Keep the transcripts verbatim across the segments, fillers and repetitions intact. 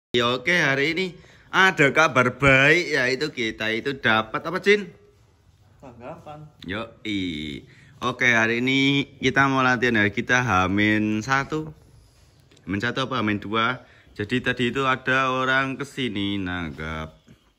Ya, oke, hari ini ada kabar baik, yaitu kita itu dapat apa, Cin? Tanggapan. Yo, i. Oke, hari ini kita mau latihan ya. Kita Hamin satu, Hamin satu apa Hamin dua. Jadi tadi itu ada orang kesini nanggap.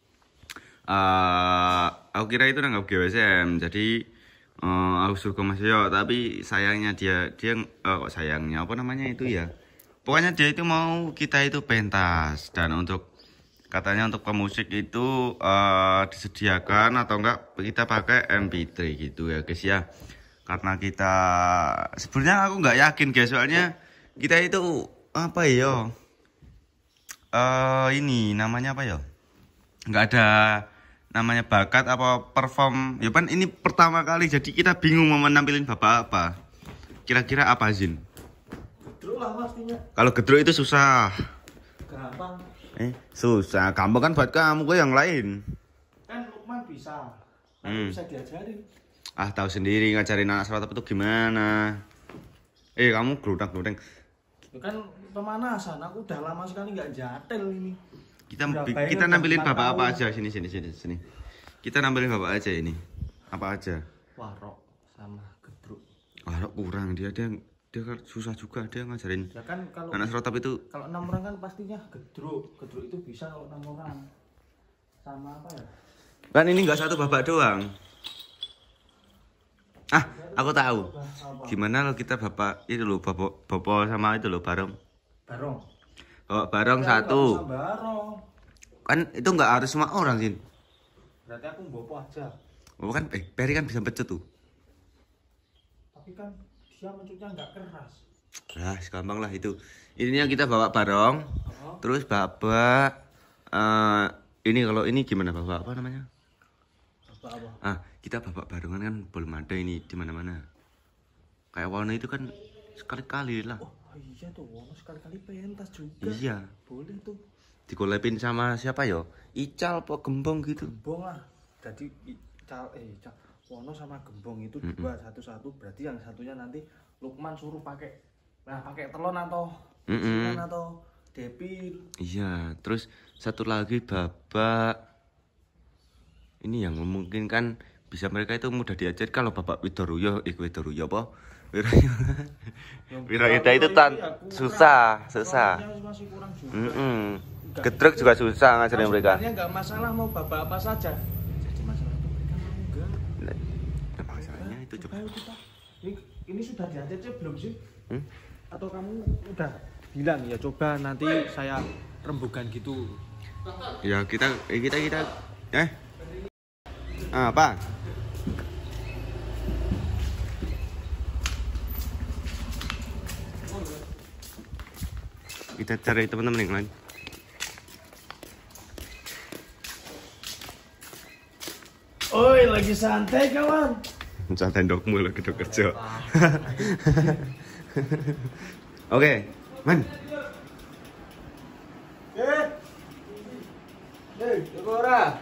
Uh, aku kira itu nanggap G W S M. Jadi uh, aku suruh ke Mas Yo, tapi sayangnya dia dia uh, kok sayangnya apa namanya itu ya? Pokoknya dia itu mau kita itu pentas, dan untuk katanya untuk pemusik itu uh, disediakan atau enggak kita pakai M P tiga gitu ya guys ya. Karena kita sebenarnya aku nggak yakin guys, soalnya kita itu apa ya? Uh, ini namanya apa ya? Nggak ada namanya bakat apa perform. Ya kan ini pertama kali, jadi kita bingung mau menampilin bapak apa. Kira-kira apa, Zin? Gedruk lah pastinya. Kalau gedruk itu susah. Gampang. Eh, susah. Gampang kan buat kamu, gue yang lain. Kan Lukman bisa. Kan Hmm. bisa diajarin. Ah, tahu sendiri ngajarin anak serat itu gimana. Eh, kamu geludak-geludeng. Itu kan pemanasan. Aku udah lama sekali nggak jatel ini. Kita Udah bi- bayar kita udah nampilin empat bapak apa tahun. aja sini sini sini sini. Kita nampilin bapak aja ini. Apa aja? Warok sama gedruk. Ah, kurang dia dia dia kan susah juga dia ngajarin Ya kan kalau anak serotap itu. kalau enam orang kan pastinya gedruk. Gedruk itu bisa kalau enam orang. Sama apa ya? Kan ini nggak satu bapak doang. Ah, aku tahu. Apa? Gimana lo kita bapak itu lo bapak bapak sama itu lo bareng. Barong. Bapak bareng Ya, satu. nggak usah barong. Kan itu nggak harus semua orang sih. Berarti aku mbopo aja. Oh kan, eh Peri kan bisa pecut tuh. Tapi kan dia mencuknya nggak keras. Nah, gampang lah itu. Ininya kita bawa bareng. Oh. Terus bapak eh ini kalau ini gimana bapak apa namanya? Apa apa? Ah, kita bapak barengan kan belum ada ini di mana-mana. Kayak warna itu kan sekali-kali lah. Oh iya tuh, Wono sekali-kali pentas juga. Iya. Boleh tuh. Dikolabin sama siapa yo? Ical apa Gembong gitu. Gembong lah. Jadi Ical eh Ical Wono sama Gembong itu Mm-mm. dua satu-satu. Berarti yang satunya nanti Lukman suruh pakai nah pakai telon atau Mm-mm. silan atau depil. Iya, terus satu lagi bapak ini yang memungkinkan bisa mereka itu mudah diajar. Kalau bapak Widoruyo, eh Widoruyo apa? Wiroyo. Wiroyuda itu tan susah, susah. Masih kurang juga. Mm-mm. Gedruk juga susah ngajarin mereka. Sebenarnya nggak masalah mau bapak apa saja. Jadi masalah itu mereka mau enggak. Nah, masalahnya itu coba. Ayo kita. Ini, ini sudah diajar belum sih? Hmm? Atau kamu udah bilang ya coba nanti saya rembukan gitu. Ya kita eh, kita kita eh ah, apa? Kita cari teman-teman yang lain. Oi, lagi santai kawan. Santai ndokmu lagi do kerja. Oke, man. Eh. Eh, Dekora.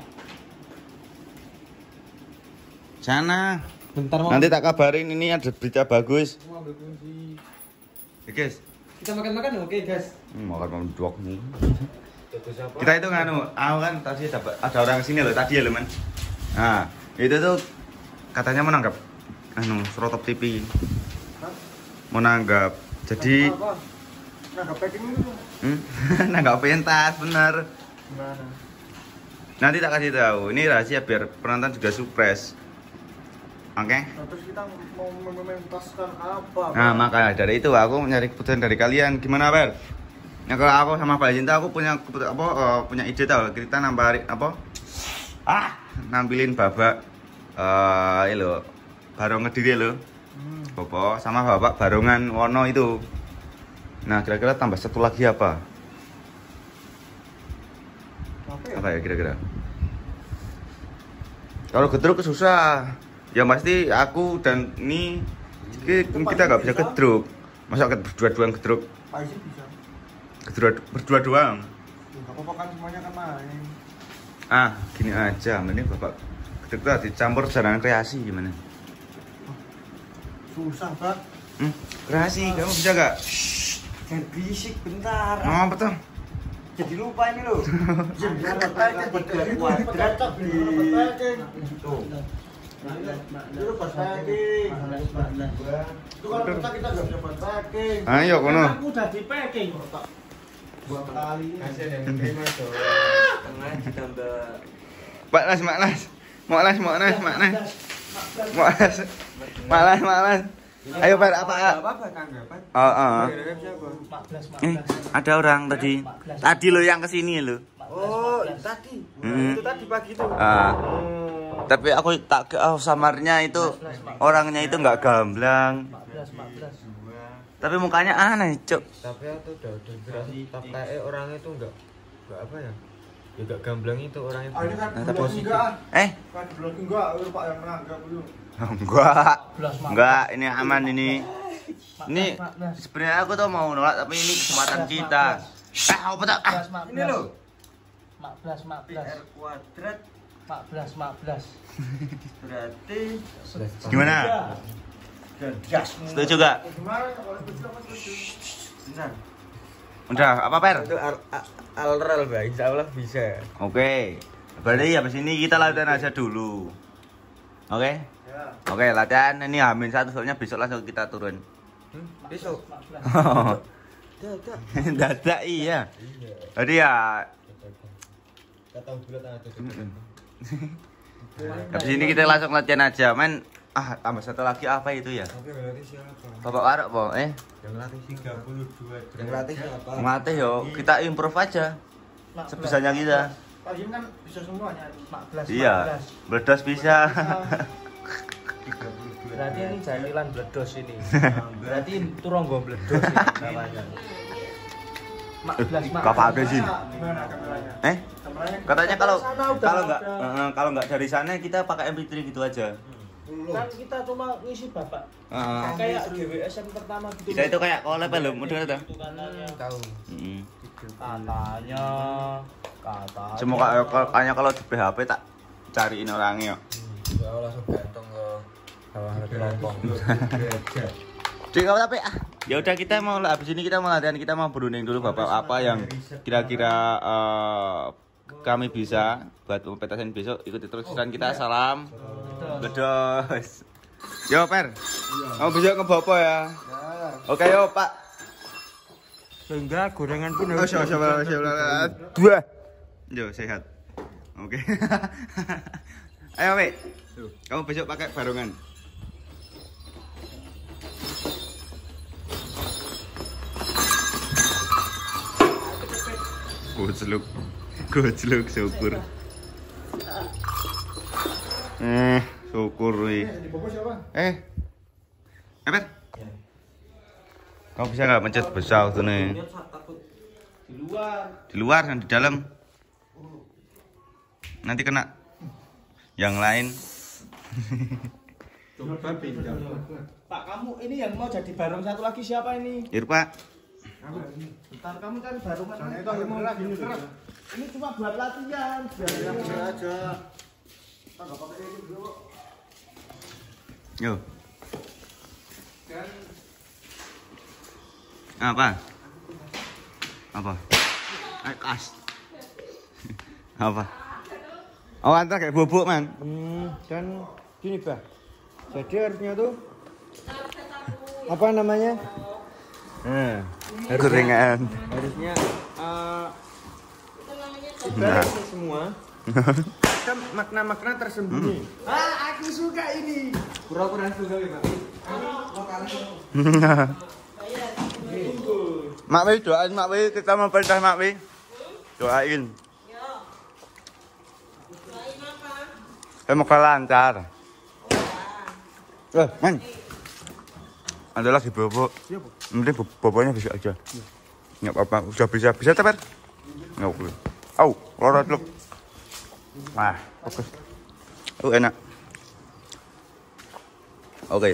Sana. Bentar mau. Nanti tak kabarin ini ada berita bagus. Mau ambil kunci. Ya, guys. Kita makan-makan oke, guys. Hmm, makan dok nih. Itu siapa? Kita itu nganu, aku kan tadi dapat ada orang sini loh tadi ya loh man. Nah, itu tuh katanya mau nanggap anu Serotop T V. Hah? Mau nanggap. Jadi Apa? Nah, packing dulu. hmm, nanggap pentas bener. Gimana? Nanti tak kasih tahu. Ini rahasia biar penonton juga surprise. Oke? Nah, terus kita mau mementaskan apa? Nah, makanya dari itu aku nyari keputusan dari kalian. Gimana, Ber? Ya kalau aku sama Pak Cinta aku punya keputusan apa uh, punya ide tahu. Kita nambah apa? Ah, nampilin babak eh uh, lo Barong Kediri lo. Hmm. Bapak sama bapak Barongan Wono itu. Nah, kira-kira tambah satu lagi apa? Apa ya? Apa ya kira-kira? Kalau gedruk susah. Ya pasti aku dan ini kita nggak bisa gedruk. Masa berdua-duaan gedruk? Pak Izin bisa. Berdua berdua doang. Enggak apa-apa kan semuanya kan main. Ah, gini aja, mending bapak gedruk tuh dicampur jalan kreasi gimana? Susah, Pak. Hmm, kreasi, kamu bisa gak? Jangan berisik bentar. Oh, betul. Jadi lupa ini loh. Dapat packing tiga kuadrat tok di. Tuh. Itu pas packing. Itu kalau kita kita enggak bisa packing. Ayo kono. Aku udah di packing. Dua kali. Hasil yang terima tuh. Tengah ditambah. Pak Las, Mak Las. Mak Las, Mak Las, Mak Las. Mak Las. Mak Las, Mak Las. Ayo Pak, apa? Apa tanggapan? Oh, oh. empat belas, Eh, ada orang tadi. Tadi lo yang kesini lo. Oh, tadi. Hmm. Itu tadi pagi tuh. Ah. Oh. Tapi aku tak ke oh, samarnya itu orangnya itu nggak gamblang. empat belas, empat belas. Tapi mukanya aneh, Cuk. Tapi aku udah udah berarti tapi kayak orangnya tuh enggak enggak apa ya? Ya enggak gamblang itu orangnya. Ah, ini kan Nah, tapi- blog enggak. Eh, Kan blog enggak, lu Pak yang menanggap dulu. enggak. empat belas, Enggak, ini aman ini. Ini empat belas. sebenarnya aku tuh mau nolak tapi ini kesempatan kita. Eh, apa tak? Ah. Ini loh. empat belas, empat belas. R kuadrat empat belas, empat belas. berarti Gimana? gas. Setuju gak? Gimana kalau itu apa setuju? Benar. Udah, apa Per? Itu al alral, Mbak. Insyaallah bisa. Oke. Berarti habis ini kita latihan aja dulu. Oke? Ya. Oke, latihan ini Hamin satu soalnya besok langsung kita turun. Hmm? Besok. empat belas. Dadak. Dadak iya. Iya. Jadi ya Kata bulat ada habis ini kita langsung latihan aja. Main ah tambah satu lagi apa itu ya? Tapi berarti siapa? Bapak Karok, Po. Eh, Yang latih tiga puluh dua. Yang latih siapa? ngelatih yo, kita improve aja sebisanya kita. Pak Jim kan bisa semuanya. empat belas, Iya. empat belas. Bledos bisa. tiga puluh dua. Berarti ini jailan bledos ini. Berarti itu ronggo bledos ini namanya. empat belas, empat belas. Bapak ada sih. Gimana kameranya? Eh, Kameranya katanya kalau Sana udah kalau nggak ada. eh, kalau nggak dari sana kita pakai M P tiga gitu aja. Kan kita cuma ngisi bapak. Heeh. Kayak G W S yang pertama gitu. Bisa itu kayak collab ya, lo, udah ada. Gitu katanya. Tahu. Mm. Katanya. Katanya. Cuma kayak kayaknya kalau di P H P tak cariin orangnya. Ya langsung ganteng ke bawah kelompok. Jadi kalau tapi ah, ya udah kita mau habis ini kita mau latihan, kita mau berunding dulu Bapak apa yang kira-kira eh, kami bisa buat pementasan besok. Ikuti terus kesan kita. Salam. Bedos. Yo Per. Mau besok ngebawa apa ya? Oke yo Pak. Sehingga gorengan pun Oh, siap siap siap. Dua. Yo sehat. Oke. Ayo Wei. Kamu besok pakai barongan. Gojluk. Gojluk syukur. Eh, syukur wih. Di Bobo siapa? Eh. Apa? Kamu bisa nggak mencet besar tuh nih? Di luar. Di luar dan di dalam. Nanti kena yang lain. coba pinjam. Pak, kamu ini yang mau jadi barong satu lagi siapa ini? Irpa. Bentar, kamu cari barongan. Soalnya itu agak berat gini berat. Ini cuma buat latihan. Biar Yang berat aja. Kita nggak pakai ini dulu. Yo. Apa? Apa? Eh, kas. Apa? Oh, antar kayak bubuk, Man. Hmm, dan gini, Pak. Jadi harusnya tuh apa namanya? Eh, gorengan. Harusnya eh Nah. ini semua kan makna-makna tersembunyi. Ah, aku suka ini. Pura-pura suka ya, Pak. Mak Wi doain Mak Wi, kita mau perintah Mak Wi. Doain. Semoga lancar. Eh, Man. Ada lagi bobok. Mending bo- boboknya besok aja. Enggak apa-apa, udah bisa. Bisa tepat? Enggak boleh. Au, lorot lu. Wah, fokus. Oh, enak. Oke.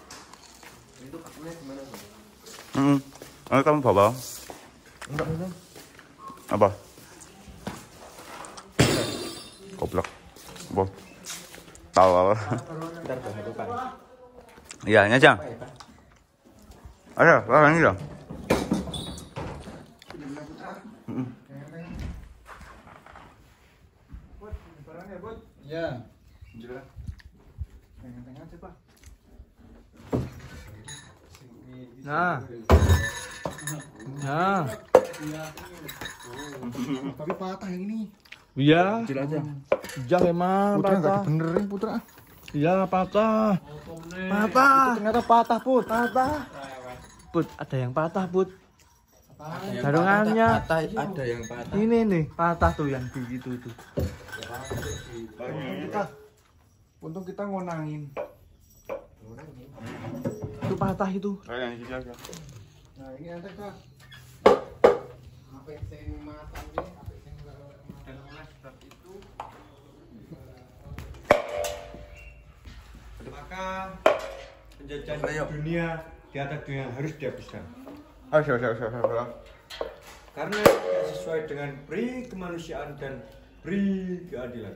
Hmm. Oh, kamu bawa? Enggak bisa. Apa? Goblok. Apa? Tahu apa? Bentar, Bang, itu kan. Iya, nyajang. Ada, orang ini dong. Ya. Tengah-tengah aja, Pak. Nah. Nah. Tapi patah yang ini. Iya. Kecil aja. Iya emang Putra enggak patah. dibenerin, Putra. Iya patah. Patah. Itu ternyata patah, Put. Patah. Put, ada yang patah, Put. Gadungannya. Patah ada yang patah. Ini nih, patah tuh yang di itu tuh. Untung kita, untung kita ngonangin. Itu patah itu. Kayak yang aja. Nah, ini ada Kak. Maka penjajahan dunia di atas dunia harus dihabiskan. Oh, siap, siap, siap, siap. Karena tidak sesuai dengan pri kemanusiaan dan pri keadilan.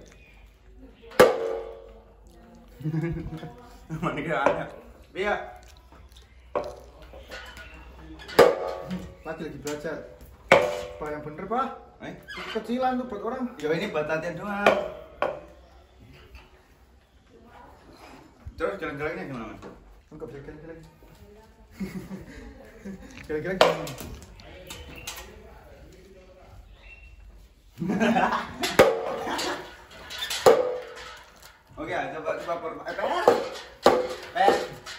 Mana kira ada? Iya. Lagi lagi belajar. Pak yang bener, Pak. Eh, Kecilan tuh buat orang. ya ini buat latihan doang. Terus jalan-jalannya gimana, Mas? Enggak bisa geleng-geleng. Geleng-geleng gimana? Oke, coba coba per. Eh, per. Per.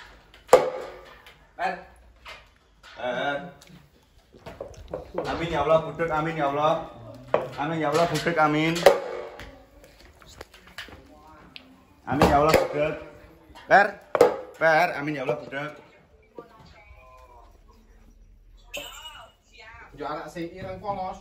Per. Per. Amin ya Allah, budek amin ya Allah. Amin ya Allah, budek amin. Amin ya Allah, budek. Per. Per, amin ya Allah, budek. Yo anak si ireng polos.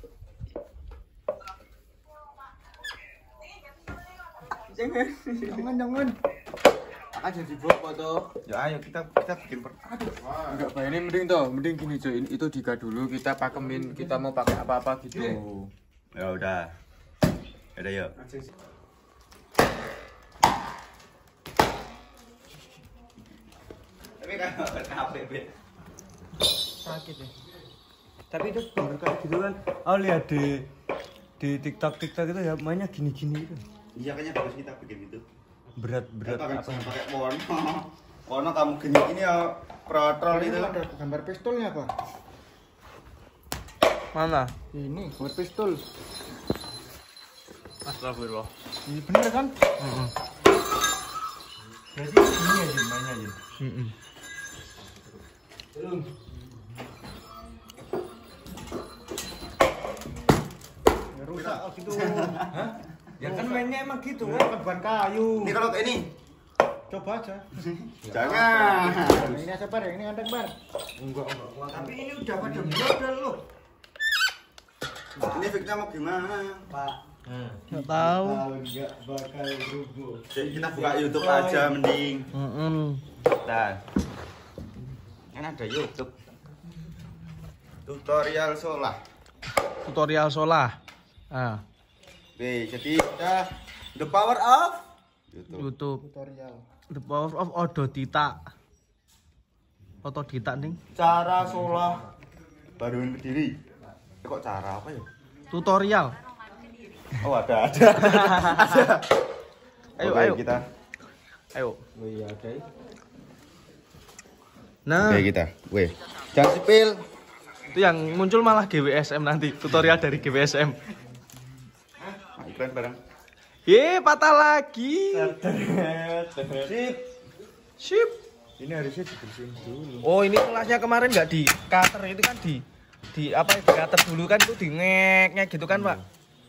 Jangan jangan. Akan jadi vlog foto. Ya ayo kita kita bikin per. Aduh. Enggak, Pak, ini mending toh, mending gini cuy. Itu diga dulu, kita pakemin, kita mau pakai apa-apa gitu. Ya udah. Ya udah yuk. Tapi kan H P. Sakit ya. Tapi itu bener kayak gitu kan. Oh lihat di di TikTok TikTok itu ya mainnya gini-gini itu. Iya kayaknya bagus kita bikin itu. Berat berat Pakai apa? pakai warna. Warna kamu gini ini ya protol Ini itu. ada gambar pistolnya, Pak. Mana? Ini gambar pistol. Astagfirullah. Ini bener kan? Heeh. Berarti ini aja mainnya aja. Heeh. Belum. Ya rusak gitu. Hah? Ya kan mainnya emang gitu Ini kan. kan bahan kayu. Ini kalau kayak ini. Coba aja. Jangan. Nah, ini aja, Bar. Ini ada, Bar. Enggak enggak kuat. Tapi ini udah pada modal loh. Ini fix-nya mau gimana? Pak. Enggak tahu. Enggak bakal rubuh. Jadi kita buka YouTube aja mending. Heeh. Nah. Kan ada YouTube. Tutorial solah. Tutorial solah. Ah, Oke, jadi kita the power of YouTube. YouTube. Tutorial. The power of otodita. Otodita nih. Cara solah baru berdiri. Eh, kok cara apa ya? Tutorial. Oh ada ada. ada. Ayo, Oke, ayo. kita. Ayo. Oh iya ada. Nah, Oke kita. Weh, jangan sipil. itu yang muncul malah G W S M nanti. Tutorial dari G W S M. Nah, iklan bareng. Ye, patah lagi. Sip. Sip. Ini harusnya dibersihin dulu. Oh, ini kelasnya kemarin nggak di cutter itu kan di di apa ya, di cutter dulu kan itu di ngek-ngek gitu kan, Pak.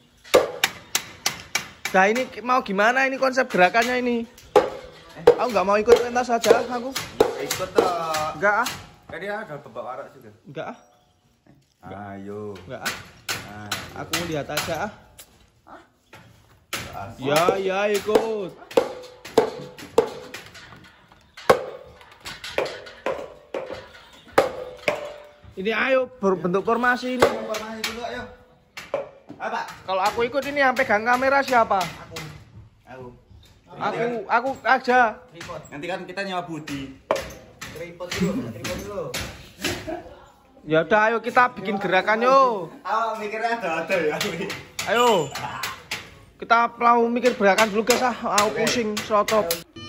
Nah, ini mau gimana ini konsep gerakannya ini? Aku nggak mau ikut pentas saja aku. Ikut toh. Enggak ah. Kan dia ada babak warak juga. Enggak ah. Ayo. Enggak ah. Nah, Aku lihat aja ah. asik. Ya, ya ikut. Ini ayo berbentuk formasi ini. Informasi dulu ayo. Apa? Kalau aku ikut ini yang pegang kamera siapa? Aku. Aku, aku aja. Nanti kan kita nyawa Budi. Tripod dulu, tripod dulu. Ya udah ayo kita bikin gerakan yo. Awak mikirnya ada ada ya. Ayo. Kita mau mikir gerakan dulu guys ah, aku pusing serotop.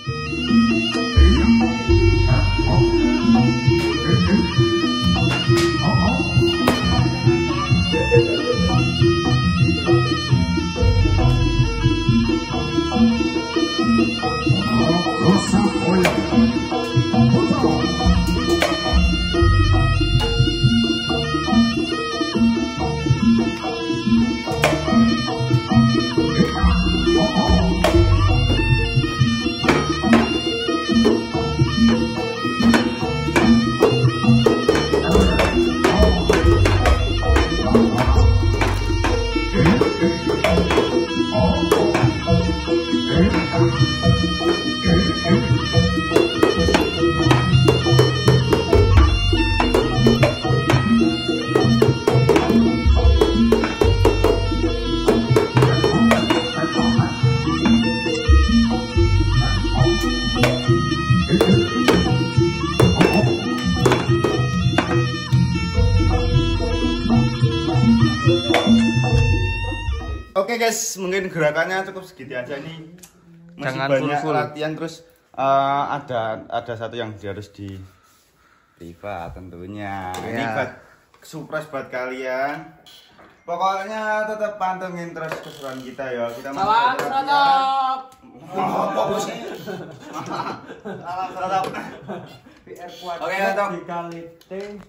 Oke guys, mungkin gerakannya cukup segitu aja nih. Masih Jangan banyak full-full. latihan terus uh, ada ada satu yang harus di privat tentunya. Ini Ya. buat surprise buat kalian. Pokoknya tetap pantengin terus keseruan kita ya. Kita masih Salam ada latihan. serotop. Oh, fokusnya. Salam serotop. Oke, untuk dikali T.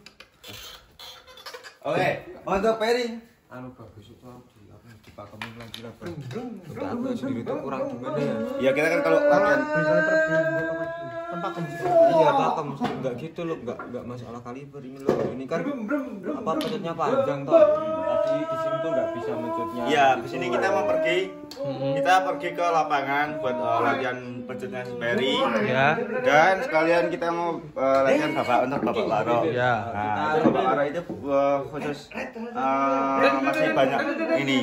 Oke, untuk Peri. Anu bagus itu di apa dipakemin lagi lah. Aku sendiri tuh kurang gimana ya? Ya kita kan kalau latihan Iya pakem enggak gitu loh, enggak enggak masalah kaliber ini loh. Ini kan apa mencetnya panjang toh. Tadi di sini tuh enggak bisa mencetnya. ya, di sini kita mau pergi. Kita pergi ke lapangan buat uh, latihan pecutnya si Peri. Ya. Dan sekalian kita mau uh, latihan bapak untuk bapak Laro. Ya. Nah, untuk bapak Laro itu uh, khusus uh, masih banyak ini.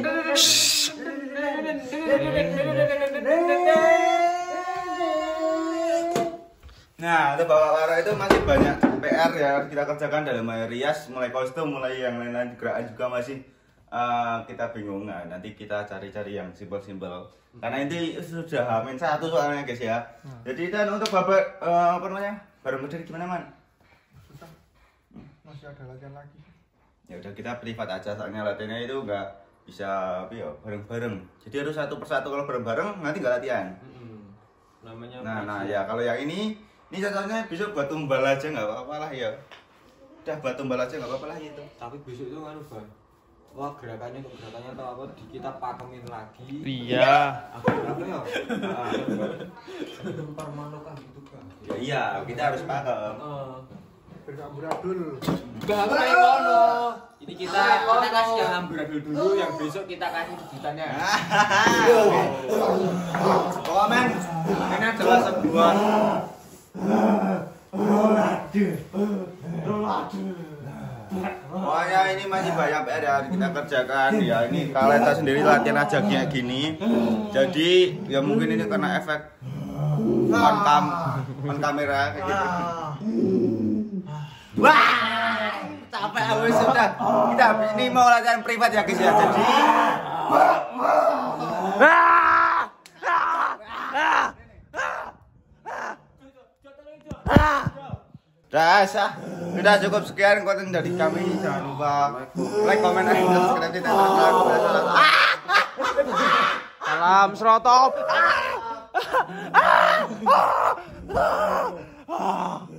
Nah, untuk bapak Laro itu masih banyak P R ya harus kita kerjakan dalam hal rias, mulai kostum, mulai yang lain-lain gerakan juga masih uh, kita bingung. Nah, nanti kita cari-cari yang simpel-simpel. Karena ini sudah hamin satu soalnya guys ya. Jadi dan untuk bapak uh, apa namanya baru modern gimana man? Masih ada latihan lagi. Ya udah kita privat aja soalnya latihannya itu enggak bisa apa ya bareng-bareng. Jadi harus satu persatu, kalau bareng-bareng nanti enggak latihan. Namanya Nah, nah ya kalau yang ini ini contohnya besok buat tumbal aja nggak apa-apa lah ya. Udah buat tumbal aja nggak apa-apa lah itu. tapi besok itu kan Bang. Wah, gerakannya kok gerakannya atau apa di kita pakemin lagi. Iya. Apa apa ya? Permano kan gitu kan. Ya iya, kita harus pakem. Beramburadul. Bapak ngono. Ini kita kita kasih yang amburadul dulu, yang besok kita kasih kejutannya. Pokoknya men, ini adalah sebuah pokoknya ini masih banyak P R yang harus kita kerjakan ya. Ini kalian tahu sendiri latihan aja kayak gini. Jadi ya mungkin ini karena efek on cam on kamera kayak gitu. Wah, capek aku sudah. Kita habis ini mau latihan privat ya guys ya. Jadi Dasar, sudah cukup sekian konten dari kami. Jangan lupa like, comment, dan subscribe di channel kami. Salam serotop.